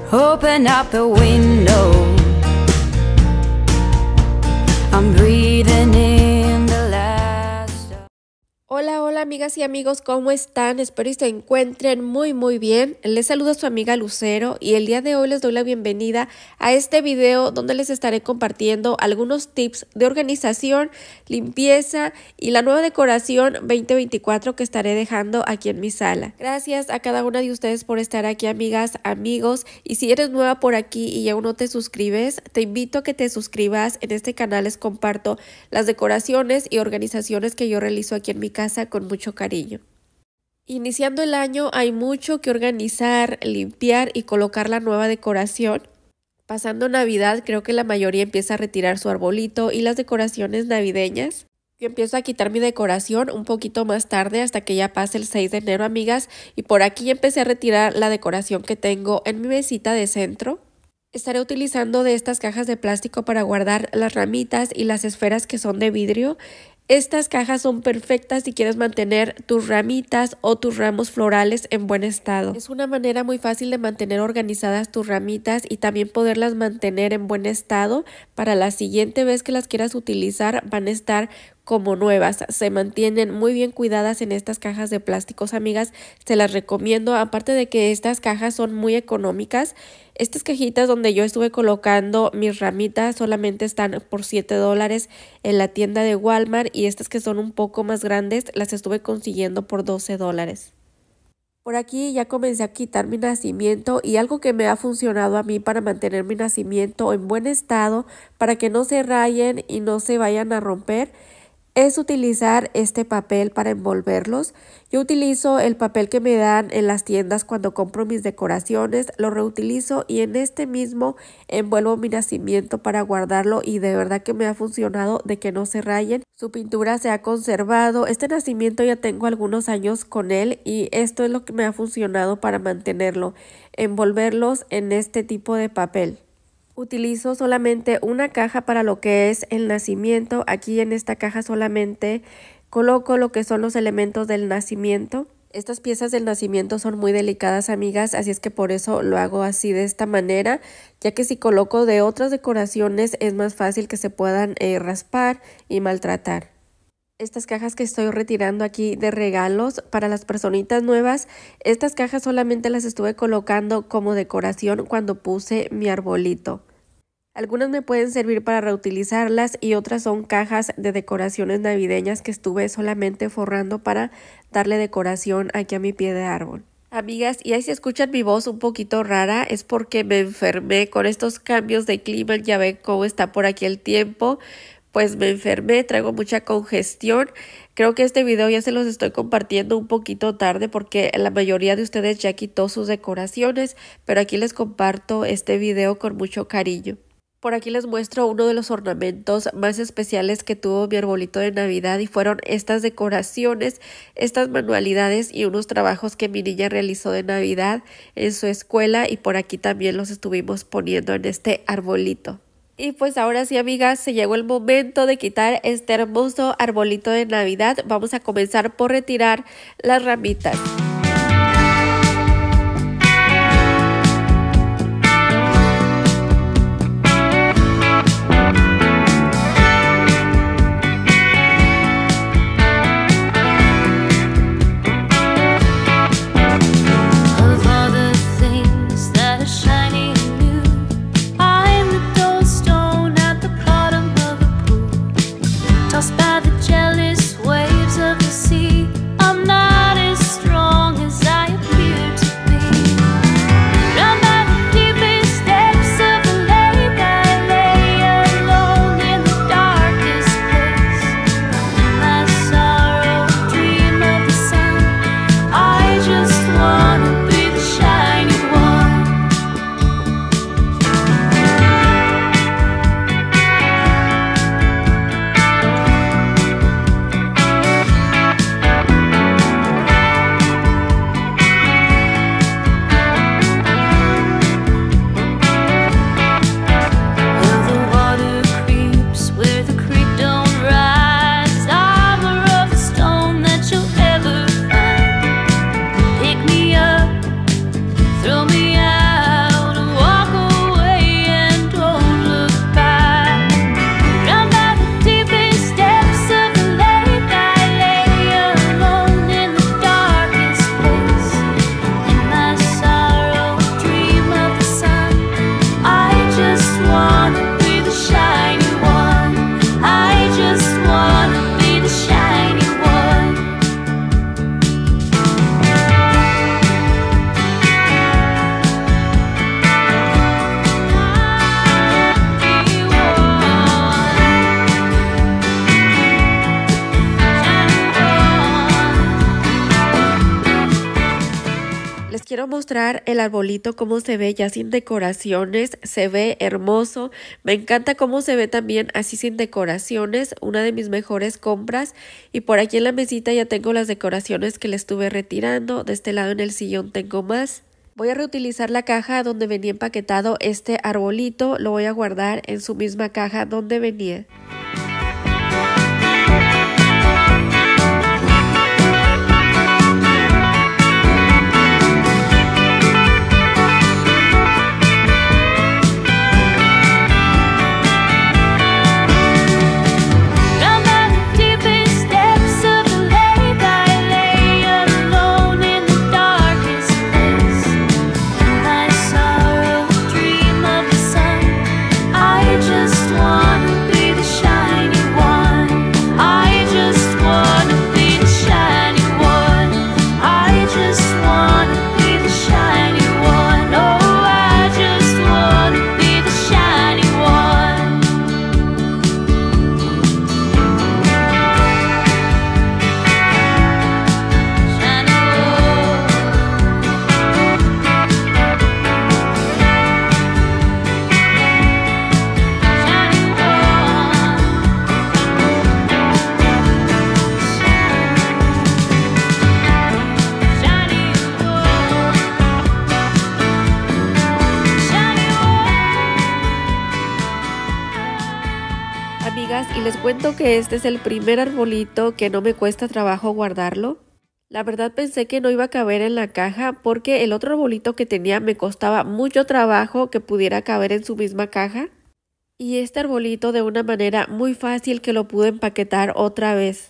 Open up the window. I'm breathing in the last. Hola amigas y amigos, ¿cómo están? Espero que se encuentren muy bien. Les saluda su amiga Lucero y el día de hoy les doy la bienvenida a este video donde les estaré compartiendo algunos tips de organización, limpieza y la nueva decoración 2024 que estaré dejando aquí en mi sala. Gracias a cada una de ustedes por estar aquí, amigas, amigos, y si eres nueva por aquí y aún no te suscribes, te invito a que te suscribas. En este canal les comparto las decoraciones y organizaciones que yo realizo aquí en mi casa con mucho cariño. Iniciando el año hay mucho que organizar, limpiar y colocar la nueva decoración. Pasando Navidad creo que la mayoría empieza a retirar su arbolito y las decoraciones navideñas. Yo empiezo a quitar mi decoración un poquito más tarde hasta que ya pase el 6 de enero, amigas, y por aquí empecé a retirar la decoración que tengo en mi mesita de centro. Estaré utilizando de estas cajas de plástico para guardar las ramitas y las esferas que son de vidrio. Estas cajas son perfectas si quieres mantener tus ramitas o tus ramos florales en buen estado. Es una manera muy fácil de mantener organizadas tus ramitas y también poderlas mantener en buen estado. Para la siguiente vez que las quieras utilizar van a estar como nuevas. Se mantienen muy bien cuidadas en estas cajas de plásticos, amigas. Se las recomiendo, aparte de que estas cajas son muy económicas. Estas cajitas donde yo estuve colocando mis ramitas solamente están por $7 en la tienda de Walmart, y estas que son un poco más grandes las estuve consiguiendo por $12. Por aquí ya comencé a quitar mi nacimiento, y algo que me ha funcionado a mí para mantener mi nacimiento en buen estado, para que no se rayen y no se vayan a romper, es utilizar este papel para envolverlos. Yo utilizo el papel que me dan en las tiendas cuando compro mis decoraciones, lo reutilizo y en este mismo envuelvo mi nacimiento para guardarlo, y de verdad que me ha funcionado de que no se rayen. Su pintura se ha conservado. Este nacimiento ya tengo algunos años con él y esto es lo que me ha funcionado para mantenerlo, envolverlos en este tipo de papel. Utilizo solamente una caja para lo que es el nacimiento. Aquí en esta caja solamente coloco lo que son los elementos del nacimiento. Estas piezas del nacimiento son muy delicadas, amigas, así es que por eso lo hago así, de esta manera, ya que si coloco de otras decoraciones es más fácil que se puedan raspar y maltratar. Estas cajas que estoy retirando aquí de regalos para las personitas nuevas, estas cajas solamente las estuve colocando como decoración cuando puse mi arbolito. Algunas me pueden servir para reutilizarlas y otras son cajas de decoraciones navideñas que estuve solamente forrando para darle decoración aquí a mi pie de árbol. Amigas, y ahí si escuchan mi voz un poquito rara es porque me enfermé con estos cambios de clima. Ya ven cómo está por aquí el tiempo. Pues me enfermé, traigo mucha congestión. Creo que este video ya se los estoy compartiendo un poquito tarde porque la mayoría de ustedes ya quitó sus decoraciones, pero aquí les comparto este video con mucho cariño. Por aquí les muestro uno de los ornamentos más especiales que tuvo mi arbolito de Navidad, y fueron estas decoraciones, estas manualidades y unos trabajos que mi niña realizó de Navidad en su escuela, y por aquí también los estuvimos poniendo en este arbolito. Y pues ahora sí, amigas, se llegó el momento de quitar este hermoso arbolito de Navidad. Vamos a comenzar por retirar las ramitas. Tossed by the jealous waves of the sea, I'm not as strong mostrar el arbolito cómo se ve ya sin decoraciones, se ve hermoso, me encanta cómo se ve también así sin decoraciones, una de mis mejores compras. Y por aquí en la mesita ya tengo las decoraciones que le estuve retirando, de este lado en el sillón tengo más. Voy a reutilizar la caja donde venía empaquetado este arbolito, lo voy a guardar en su misma caja donde venía. Amigas, y les cuento que este es el primer arbolito que no me cuesta trabajo guardarlo. La verdad pensé que no iba a caber en la caja porque el otro arbolito que tenía me costaba mucho trabajo que pudiera caber en su misma caja. Y este arbolito de una manera muy fácil que lo pude empaquetar otra vez.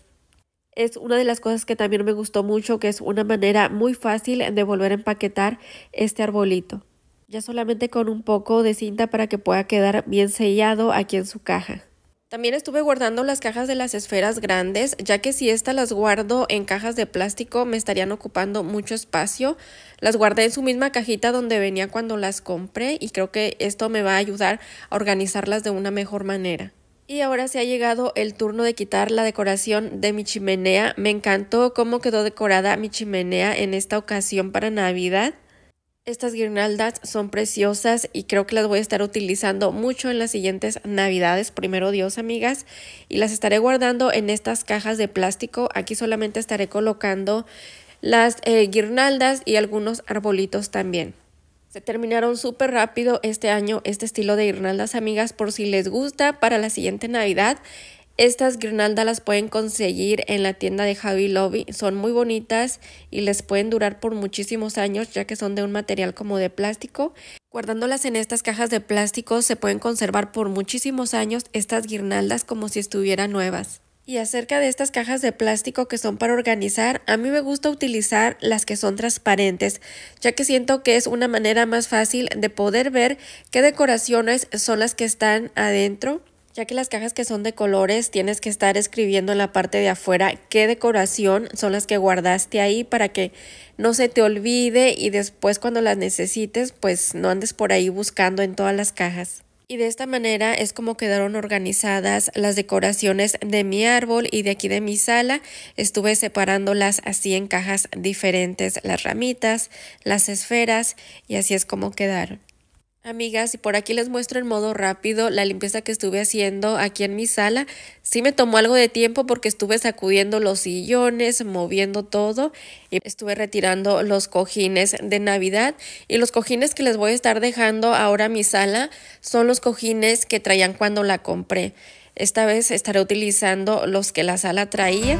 Es una de las cosas que también me gustó mucho, que es una manera muy fácil de volver a empaquetar este arbolito. Ya solamente con un poco de cinta para que pueda quedar bien sellado aquí en su caja. También estuve guardando las cajas de las esferas grandes, ya que si estas las guardo en cajas de plástico me estarían ocupando mucho espacio. Las guardé en su misma cajita donde venía cuando las compré y creo que esto me va a ayudar a organizarlas de una mejor manera. Y ahora se ha llegado el turno de quitar la decoración de mi chimenea. Me encantó cómo quedó decorada mi chimenea en esta ocasión para Navidad. Estas guirnaldas son preciosas y creo que las voy a estar utilizando mucho en las siguientes Navidades, primero Dios, amigas. Y las estaré guardando en estas cajas de plástico. Aquí solamente estaré colocando las guirnaldas y algunos arbolitos también. Se terminaron súper rápido este año este estilo de guirnaldas, amigas, por si les gusta para la siguiente Navidad. Estas guirnaldas las pueden conseguir en la tienda de Hobby Lobby, son muy bonitas y les pueden durar por muchísimos años ya que son de un material como de plástico. Guardándolas en estas cajas de plástico se pueden conservar por muchísimos años estas guirnaldas como si estuvieran nuevas. Y acerca de estas cajas de plástico que son para organizar, a mí me gusta utilizar las que son transparentes, ya que siento que es una manera más fácil de poder ver qué decoraciones son las que están adentro. Ya que las cajas que son de colores tienes que estar escribiendo en la parte de afuera qué decoración son las que guardaste ahí para que no se te olvide y después cuando las necesites pues no andes por ahí buscando en todas las cajas. Y de esta manera es como quedaron organizadas las decoraciones de mi árbol y de aquí de mi sala. Estuve separándolas así en cajas diferentes, las ramitas, las esferas y así es como quedaron. Amigas, y por aquí les muestro en modo rápido la limpieza que estuve haciendo aquí en mi sala. Sí me tomó algo de tiempo porque estuve sacudiendo los sillones, moviendo todo y estuve retirando los cojines de Navidad. Y los cojines que les voy a estar dejando ahora a mi sala son los cojines que traían cuando la compré. Esta vez estaré utilizando los que la sala traía.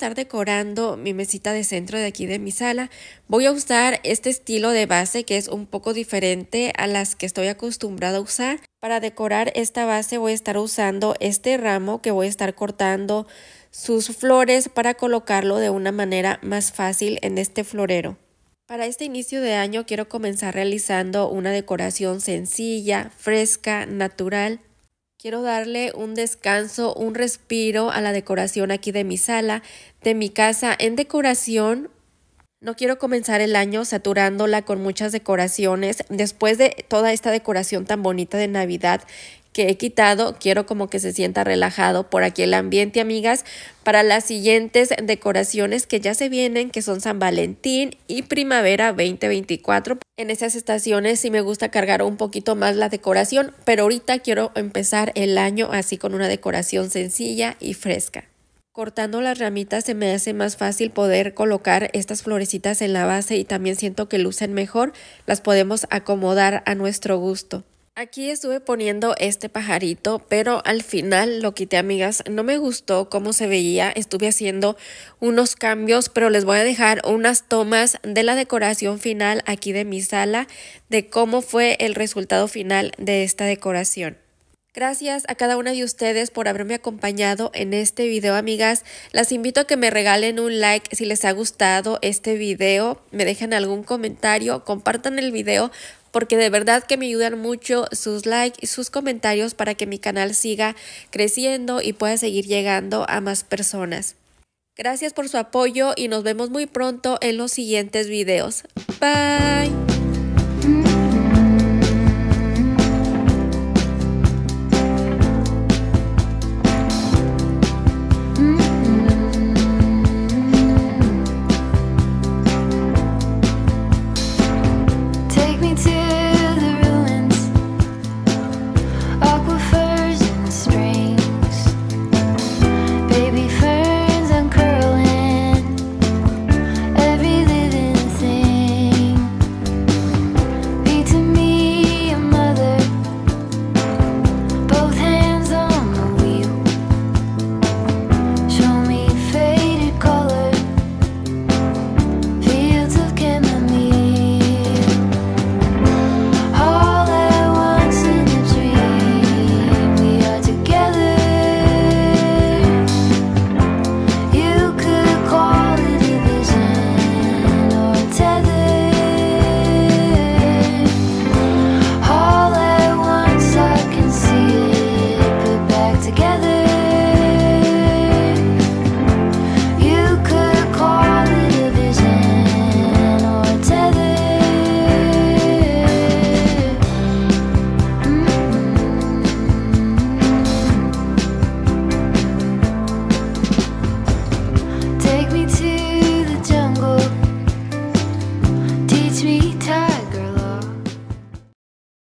estar decorando mi mesita de centro de aquí de mi sala, voy a usar este estilo de base que es un poco diferente a las que estoy acostumbrada a usar. Para decorar esta base voy a estar usando este ramo que voy a estar cortando sus flores para colocarlo de una manera más fácil en este florero. Para este inicio de año quiero comenzar realizando una decoración sencilla, fresca, natural. Quiero darle un descanso, un respiro a la decoración aquí de mi sala, de mi casa en decoración. No quiero comenzar el año saturándola con muchas decoraciones. Después de toda esta decoración tan bonita de Navidad que he quitado, quiero como que se sienta relajado por aquí el ambiente, amigas, para las siguientes decoraciones que ya se vienen, que son San Valentín y Primavera 2024. En esas estaciones sí me gusta cargar un poquito más la decoración, pero ahorita quiero empezar el año así con una decoración sencilla y fresca. Cortando las ramitas se me hace más fácil poder colocar estas florecitas en la base y también siento que lucen mejor, las podemos acomodar a nuestro gusto. Aquí estuve poniendo este pajarito, pero al final lo quité, amigas. No me gustó cómo se veía. Estuve haciendo unos cambios, pero les voy a dejar unas tomas de la decoración final aquí de mi sala, de cómo fue el resultado final de esta decoración. Gracias a cada una de ustedes por haberme acompañado en este video, amigas. Las invito a que me regalen un like si les ha gustado este video. Me dejen algún comentario, compartan el video, porque de verdad que me ayudan mucho sus likes y sus comentarios para que mi canal siga creciendo y pueda seguir llegando a más personas. Gracias por su apoyo y nos vemos muy pronto en los siguientes videos. Bye.